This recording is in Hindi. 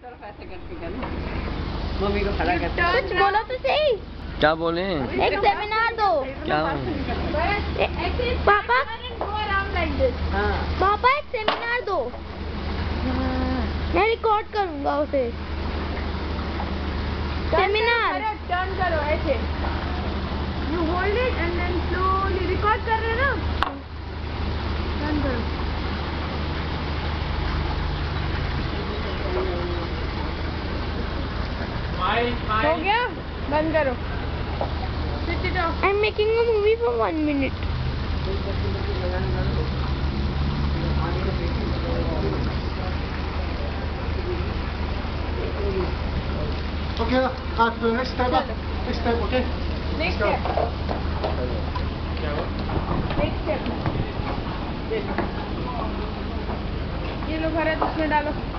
तरफ ऐसे करके करना, मम्मी को खड़ा करके। कुछ बोलो तो सही। क्या बोले? एक सेमिनार दो। क्या? पापा हाँ पापा एक सेमिनार दो। मैं रिकॉर्ड करूंगा उसे। सेमिनार टर्न करो ऐसे, you hold it and then slowly record कर रहे हो ना, टर्न करो। हो गया, बंद करो। Switch it off. I'm making a movie for 1 minute. Okay, next step. Next step, okay? Next step. Next step. ये लो भरत, इसमें डालो।